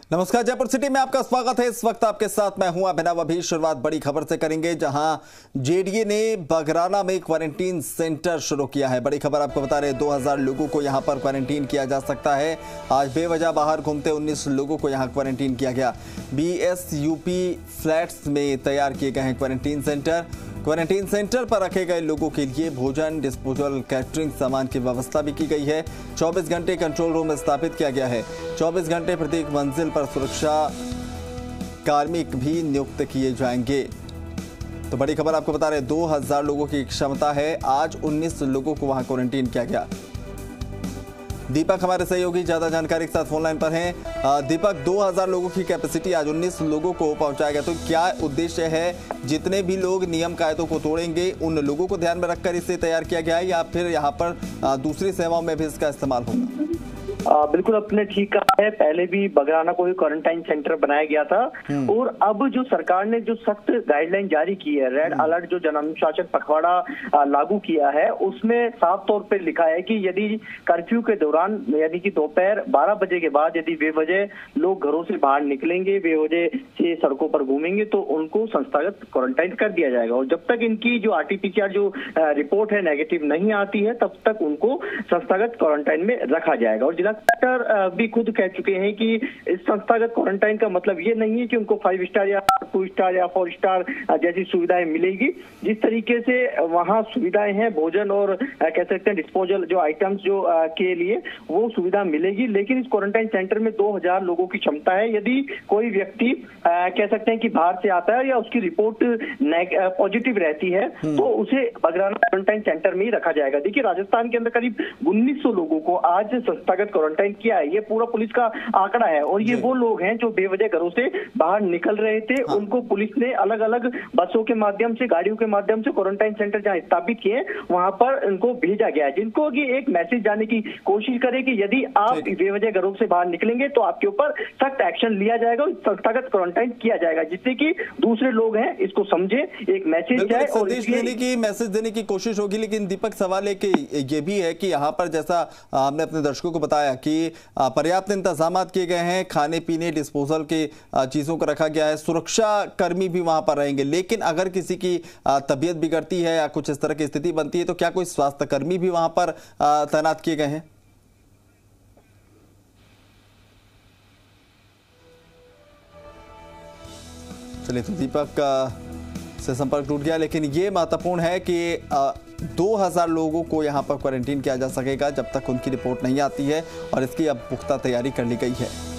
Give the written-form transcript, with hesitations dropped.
नमस्कार, जयपुर सिटी में आपका स्वागत है। इस वक्त आपके साथ मैं हूं अभिनव। अभी शुरुआत बड़ी खबर से करेंगे, जहां जेडीए ने बगराना में क्वारंटीन सेंटर शुरू किया है। बड़ी खबर आपको बता रहे, 2000 लोगों को यहां पर क्वारंटीन किया जा सकता है। आज बेवजह बाहर घूमते 19 लोगों को यहां क्वारंटीन किया गया। बीएसयूपी फ्लैट्स में तैयार किए गए हैं क्वारंटीन सेंटर। क्वारंटीन सेंटर पर रखे गए लोगों के लिए भोजन, डिस्पोजल, कैटरिंग सामान की व्यवस्था भी की गई है। 24 घंटे कंट्रोल रूम स्थापित किया गया है। 24 घंटे प्रत्येक मंजिल पर सुरक्षा कार्मिक भी नियुक्त किए जाएंगे। तो बड़ी खबर आपको बता रहे, 2000 लोगों की क्षमता है। आज 19 लोगों को वहां क्वारंटीन किया गया। दीपक हमारे सहयोगी ज्यादा जानकारी के साथ फोन लाइन पर हैं। दीपक, 2000 लोगों की कैपेसिटी, आज 19 लोगों को पहुंचाया गया, तो क्या उद्देश्य है? जितने भी लोग नियम कायदों को तोड़ेंगे उन लोगों को ध्यान में रखकर इसे तैयार किया गया है, या फिर यहाँ पर दूसरी सेवाओं में भी इसका इस्तेमाल होगा? बिल्कुल, आपने ठीक कहा है। पहले भी बगराना को क्वारंटाइन सेंटर बनाया गया था, और अब जो सरकार ने जो सख्त गाइडलाइन जारी की है, रेड अलर्ट जो जन अनुशासन पखवाड़ा लागू किया है, उसमें साफ तौर पे लिखा है कि यदि कर्फ्यू के दौरान, यानी कि दोपहर 12 बजे के बाद यदि बेवजह लोग घरों से बाहर निकलेंगे, बेवजह से सड़कों पर घूमेंगे, तो उनको संस्थागत क्वारंटाइन कर दिया जाएगा। और जब तक इनकी जो आरटीपीसीआर जो रिपोर्ट है नेगेटिव नहीं आती है, तब तक उनको संस्थागत क्वारंटाइन में रखा जाएगा। और कलेक्टर भी खुद कह चुके हैं कि इस संस्थागत क्वारंटाइन का मतलब ये नहीं है कि उनको 5 स्टार या 2 स्टार या 4 स्टार जैसी सुविधाएं मिलेगी। जिस तरीके से वहां सुविधाएं हैं, भोजन और कह सकते हैं डिस्पोजल जो आइटम्स जो के लिए, वो सुविधा मिलेगी। लेकिन इस क्वारंटाइन सेंटर में 2000 लोगों की क्षमता है। यदि कोई व्यक्ति कह सकते हैं कि बाहर से आता है या उसकी रिपोर्ट पॉजिटिव रहती है, तो उसे बगराना क्वारंटाइन सेंटर में ही रखा जाएगा। देखिए, राजस्थान के अंदर करीब 1900 लोगों को आज संस्थागत क्वारंटाइन किया है। ये पूरा पुलिस का आंकड़ा है, और ये वो लोग हैं जो बेवजह घरों से बाहर निकल रहे थे। उनको पुलिस ने अलग अलग बसों के माध्यम से, गाड़ियों के माध्यम से क्वारंटाइन सेंटर जहां स्थापित किए, वहां पर इनको भेजा गया है, जिनको कि एक मैसेज जाने की कोशिश करे कि यदि आप बेवजह घरों से बाहर निकलेंगे तो आपके ऊपर सख्त एक्शन लिया जाएगा, संस्थागत क्वारंटाइन किया जाएगा, जिससे कि दूसरे लोग हैं इसको समझे, एक मैसेज जाए और मैसेज देने की कोशिश होगी। लेकिन दीपक, सवाल है कि ये भी है कि यहाँ पर, जैसा हमने अपने दर्शकों को बताया कि पर्याप्त इंतजाम किए गए हैं, खाने पीने, डिस्पोजल के चीजों को रखा गया है, सुरक्षा कर्मी भी वहां पर रहेंगे। लेकिन अगर किसी की तबीयत बिगड़ती है या कुछ इस तरह की स्थिति बनती है, तो क्या कोई स्वास्थ्य कर्मी भी वहां पर तैनात किए गए हैं? चलिए, तो दीपक से संपर्क टूट गया। लेकिन ये महत्वपूर्ण है कि 2000 लोगों को यहां पर क्वारंटीन किया जा सकेगा जब तक उनकी रिपोर्ट नहीं आती है, और इसकी अब पुख्ता तैयारी कर ली गई है।